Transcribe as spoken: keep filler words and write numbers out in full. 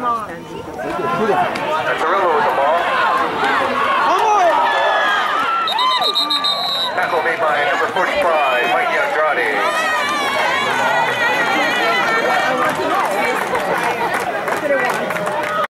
Cirillo with the ball. Tackle made by number forty-five.